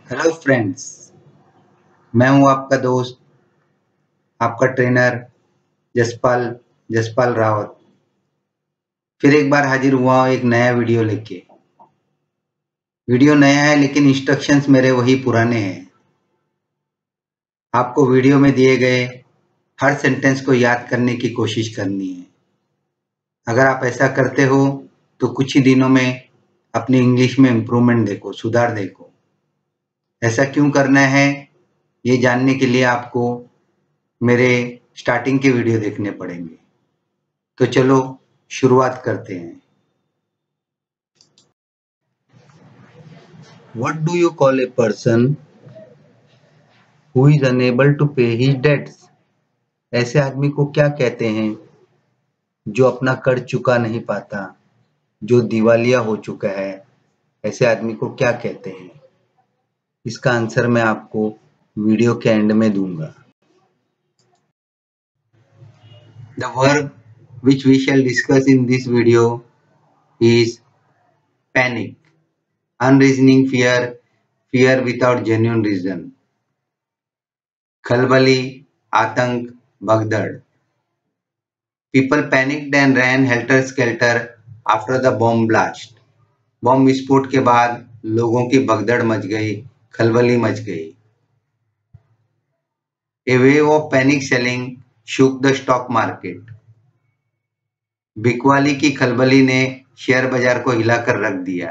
Hello friends, मैं हूं आपका दोस्त, आपका ट्रेनर जसपाल रावत। फिर एक बार हाजिर हुआ हूं एक नया वीडियो लेके। वीडियो नया है लेकिन इंस्ट्रक्शंस मेरे वही पुराने हैं। आपको वीडियो में दिए गए हर सेंटेंस को याद करने की कोशिश करनी है। अगर आप ऐसा करते हो तो कुछ ही दिनों में अपनी इंग्लिश में इम्प्रूवमेंट देखो, सुधार देखो। ऐसा क्यों करना है ये जानने के लिए आपको मेरे स्टार्टिंग के वीडियो देखने पड़ेंगे। तो चलो शुरुआत करते हैं। What do you call a person who is unable to pay his debts? ऐसे आदमी को क्या कहते हैं जो अपना कर्ज चुका नहीं पाता, जो दिवालिया हो चुका है। ऐसे आदमी को क्या कहते हैं? इसका आंसर मैं आपको वीडियो के एंड में दूंगा। The verb which we shall discuss in this video is panic, unreasoning fear, fear without genuine reason, खलबली, आतंक, भगदड़। People panicked and ran helter-skelter after the bomb blast. Bomb विस्फोट के बाद लोगों की भगदड़ मच गई, खलबली मच गई। A wave of panic selling shook the stock market. बिकवाली की खलबली ने शेयर बाजार को हिलाकर रख दिया।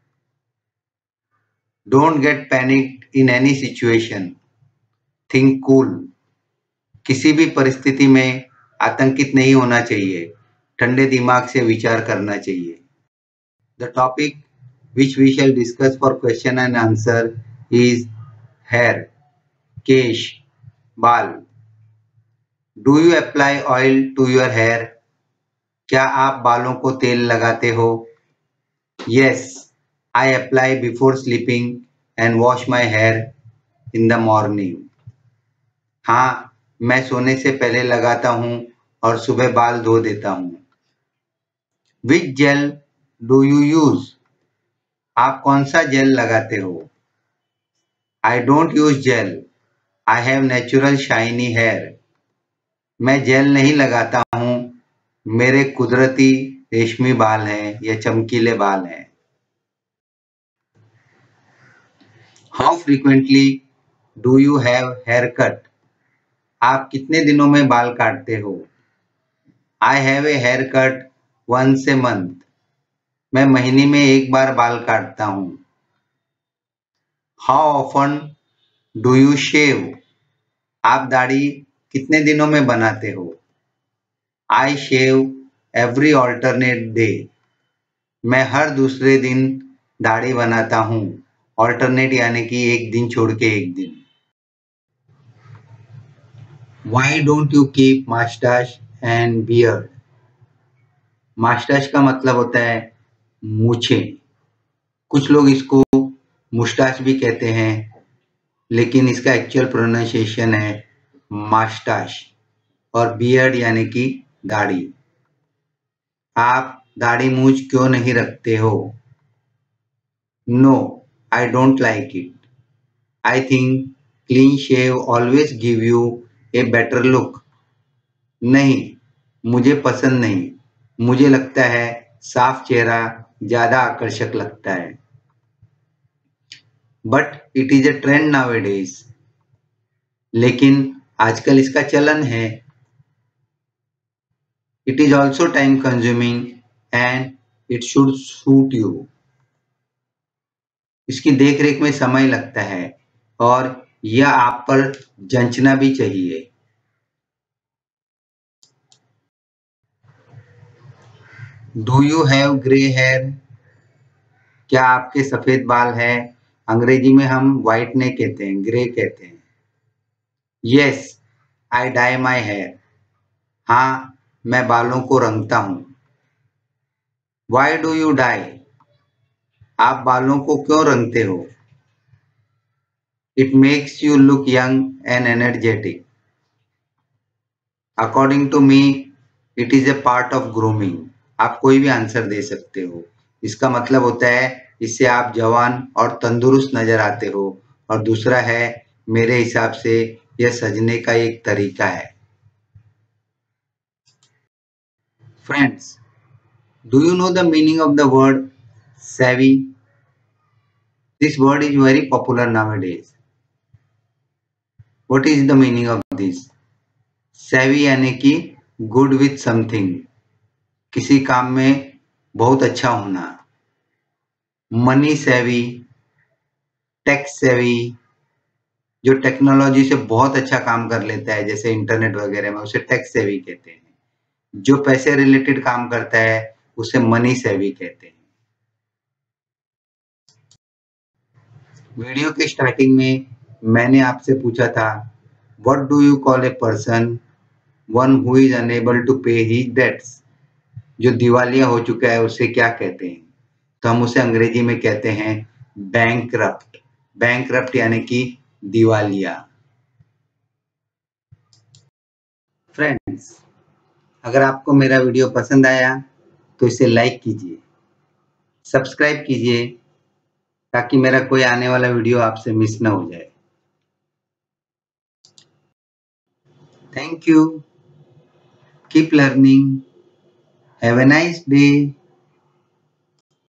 Don't get panicked in any situation. Think cool. किसी भी परिस्थिति में आतंकित नहीं होना चाहिए, ठंडे दिमाग से विचार करना चाहिए। The topic which we shall discuss for question and answer is hair, केश, बाल। Do you apply oil to your hair? क्या आप बालों को तेल लगाते हो? Yes, I apply before sleeping and wash my hair in the morning. हाँ, मैं सोने से पहले लगाता हूँ और सुबह बाल धो देता हूँ। Which gel do you use? आप कौन सा जेल लगाते हो? I don't use gel. I have natural shiny hair. मैं जेल नहीं लगाता हूँ, मेरे कुदरती रेशमी बाल हैं या चमकीले बाल हैं। How frequently do you have haircut? आप कितने दिनों में बाल काटते हो? I have a haircut once a month. मैं महीने में एक बार बाल काटता हूँ। How often do you shave? आप दाढ़ी कितने दिनों में बनाते हो? I shave every alternate day. मैं हर दूसरे दिन दाढ़ी बनाता हूँ। Alternate यानी कि एक दिन छोड़ के एक दिन। Why don't you keep mustache and beard? mustache का मतलब होता है मूछें। कुछ लोग इसको मुस्टाच भी कहते हैं, लेकिन इसका एक्चुअल प्रोनाउंसिएशन है मास्टाच। और बियर्ड यानी कि दाढ़ी। आप दाढ़ी मूछ क्यों नहीं रखते हो? No, I don't like it. I think clean shave always give you a better look. नहीं, मुझे पसंद नहीं। मुझे लगता है साफ चेहरा ज्यादा आकर्षक लगता है। But it is a trend nowadays. लेकिन आजकल इसका चलन है। It is also time consuming and it should suit you. इसकी देखरेख में समय लगता है और यह आप पर जंचना भी चाहिए। Do you have grey hair? क्या आपके सफेद बाल हैं? अंग्रेजी में हम व्हाइट नहीं कहते हैं, ग्रे कहते हैं। Yes, I dye my hair. हाँ, मैं बालों को रंगता हूँ। Why do you dye? आप बालों को क्यों रंगते हो? It makes you look young and energetic. According to me it is a part of grooming. आप कोई भी आंसर दे सकते हो। इसका मतलब होता है इससे आप जवान और तंदुरुस्त नजर आते हो और दूसरा है मेरे हिसाब से यह सजने का एक तरीका है। Friends, do you know the meaning of the word savvy? This word is very popular nowadays. What is the meaning of this? Savvy यानी कि good with something, किसी काम में बहुत अच्छा होना। मनी सेवी, टेक सेवी, जो टेक्नोलॉजी से बहुत अच्छा काम कर लेता है जैसे इंटरनेट वगैरह में, उसे टेक सेवी कहते हैं। जो पैसे रिलेटेड काम करता है उसे मनी सेवी कहते हैं। वीडियो के स्टार्टिंग में मैंने आपसे पूछा था, what do you call a person one who is unable to pay his debts? जो दिवालिया हो चुका है उसे क्या कहते हैं? तो हम उसे अंग्रेजी में कहते हैं बैंकरप्ट। बैंकरप्ट यानी कि दिवालिया। फ्रेंड्स, अगर आपको मेरा वीडियो पसंद आया तो इसे लाइक कीजिए, सब्सक्राइब कीजिए ताकि मेरा कोई आने वाला वीडियो आपसे मिस ना हो जाए। Thank you, keep learning, have a nice day.